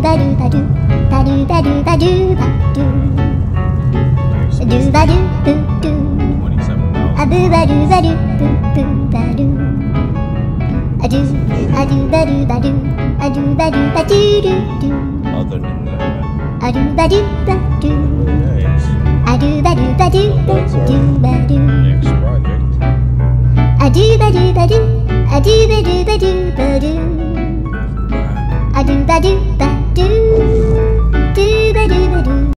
Other than that, Adu-ba-do, ba-do. nice. Adu-ba-do-ba-do, That's our ba-do-ba-do. next project. Adu-ba-do-ba-do, adu-ba-do-ba-do-ba-do. Adu-ba-do-ba-do, do-ba-do-ba-do.